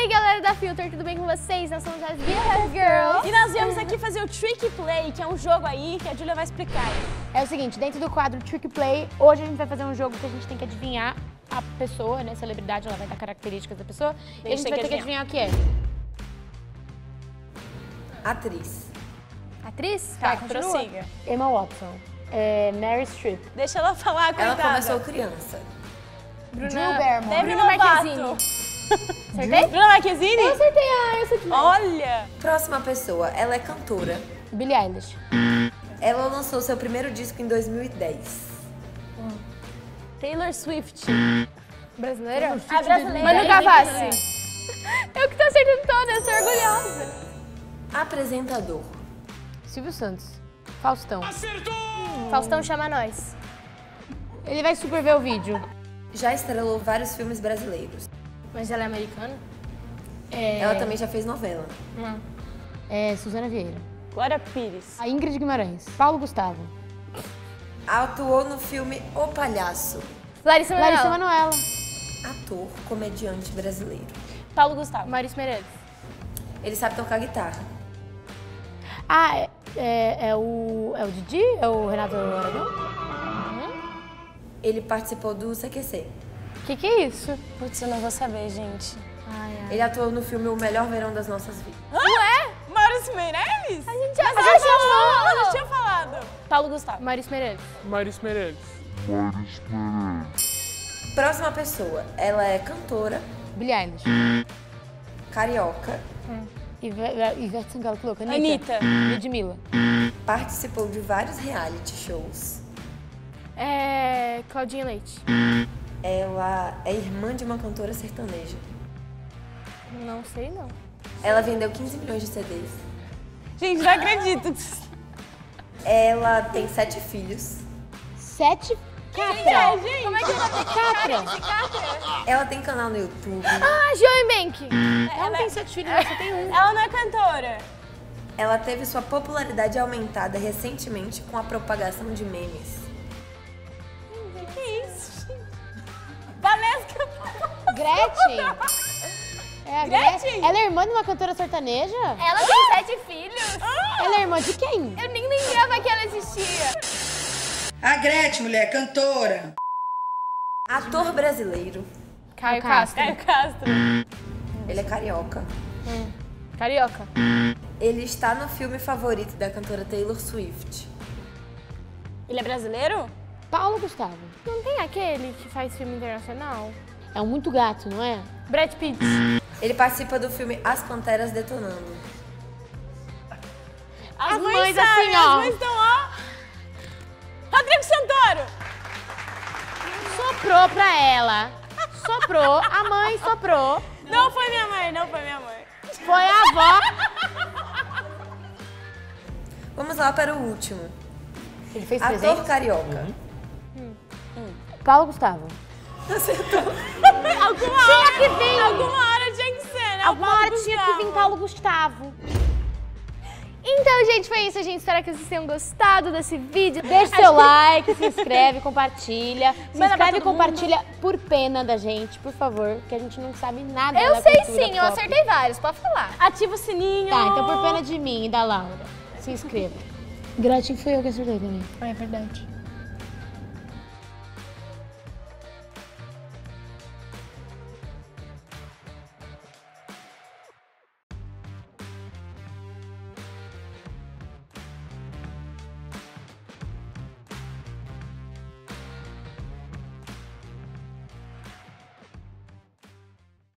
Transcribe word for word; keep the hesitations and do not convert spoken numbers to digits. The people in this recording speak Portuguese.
aí, galera da Filter, tudo bem com vocês? Nós somos as B F F Girls. E nós viemos aqui fazer o Trick Play, que é um jogo aí que a Júlia vai explicar. É o seguinte, dentro do quadro Trick Play, hoje a gente vai fazer um jogo que a gente tem que adivinhar a pessoa, né? Celebridade, ela vai dar características da pessoa. E a gente vai ter que adivinhar o que é. Atriz. Atriz? Tá, Vai, prossiga. Emma Watson. É, Mary Streep. Deixa ela falar, Ela coitada. começou criança. Bruna, Drew Barrymore. Demi Bruna Marquezine. Lovato. Acertei? Bruna Marquezine? Eu acertei, ah, eu acertei. Olha! Próxima pessoa, ela é cantora. Billie Eilish. Ela lançou seu primeiro disco em dois mil e dez. Taylor Swift. Brasileira? Ah, brasileira. Manu Gavassi. Eu que tô acertando todas, eu sou orgulhosa. Apresentador. Silvio Santos. Faustão. Faustão chama nós. Ele vai super ver o vídeo. Já estrelou vários filmes brasileiros. Mas ela é americana? É, Ela também já fez novela. Não. é Suzana Vieira. Glória Pires. A Ingrid Guimarães. Paulo Gustavo. Atuou no filme O Palhaço. Larissa Manoela. Larissa Manoela. Ator, comediante brasileiro. Paulo Gustavo. Maurício Meirelles. Ele sabe tocar guitarra. Ah, é, é, é o, é o Didi? É o Renato Aragão? Ele participou do C Q C. O que, que é isso? Putz, eu não vou saber, gente. Ai, ai. Ele atuou no filme O Melhor Verão das Nossas Vidas. Ué? Maurício Meirelles? A gente já, Mas já ela chamou. falou, ela já tinha falado. Paulo Gustavo. Maurício Meirelles. Maurício Meirelles. Próxima pessoa, ela é cantora, Billie Eilish. carioca, Ive- Ivete Sangalo, que louca. Anitta. Anitta. Ludmilla. participou de vários reality shows. É... Claudinha Leite. Ela é irmã de uma cantora sertaneja. Não sei, não. Ela vendeu quinze milhões de C Ds. Gente, não acredito. Ela tem sete filhos. Sete. Catra. Gente, Como é que ela tem Catra. Ela tem canal no YouTube. Ah, Joey Bank. Ela não tem sete filhos, ela só tem um. ela não é cantora. Ela teve sua popularidade aumentada recentemente com a propagação de memes. Que isso, gente? Valesca. Gretchen. É a Gretchen? Gretchen. Ela é irmã de uma cantora sertaneja? Ela tem sete filhos. Ela é irmã de quem? Eu nem lembrava que ela existia. A Gretchen, mulher, cantora. Ator brasileiro. Caio Castro. Castro. Caio Castro. Ele é carioca. Carioca. Ele está no filme favorito da cantora Taylor Swift. Ele é brasileiro? Paulo Gustavo. Não tem aquele que faz filme internacional? É um muito gato, não é? Brad Pitt. Ele participa do filme As Panteras Detonando. As, As mães, mães sabem, assim, ó. As mães estão, ó. Rodrigo Santoro. Soprou pra ela. Soprou. A mãe soprou. Não foi minha mãe, não foi minha mãe. Foi a avó. Vamos lá para o último. Ele fez Ator presente? carioca. Paulo Gustavo. Alguma Tinha hora, que vir. Alguma hora tinha que ser, né? O Alguma Paulo hora tinha que Gustavo. vir Paulo Gustavo. Então, gente, foi isso, gente. Espero que vocês tenham gostado desse vídeo. Deixa seu like, se inscreve, compartilha. Se Manda pra inscreve e todo compartilha por pena da gente, por favor, que a gente não sabe nada Eu da sei cultura sim, eu pop. acertei vários, pode falar. Ativa o sininho. Tá, então por pena de mim e da Laura, se inscreva. Gretchen foi eu que acertei também. É verdade.